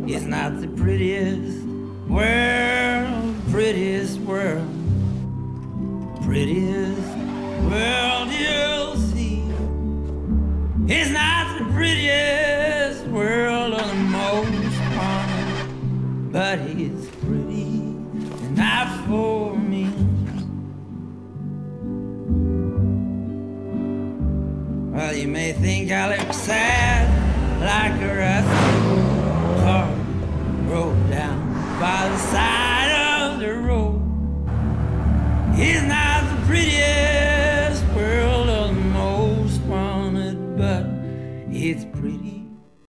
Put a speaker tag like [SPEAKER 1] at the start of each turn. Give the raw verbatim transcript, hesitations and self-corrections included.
[SPEAKER 1] It's not the prettiest world, prettiest world, prettiest world you'll see. It's not the prettiest world or the most fun, but it's pretty enough for me. Well, you may think I look sad, like a rusty car broke down by the side